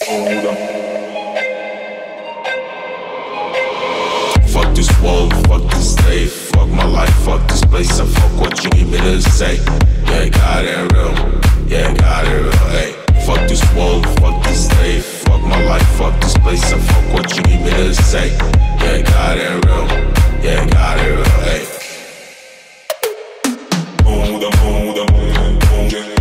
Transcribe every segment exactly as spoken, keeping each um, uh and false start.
Fuck this world, fuck this day, fuck my life, fuck this place, and fuck what you need me to say. Yeah, got it real, yeah, got it real, hey. Fuck this world, fuck this day, fuck my life, fuck this place, and fuck what you need me to say. Yeah, got it real, yeah, got it real, hey. Hold up, hold up, hold up.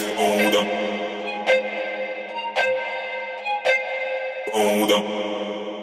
Hold up.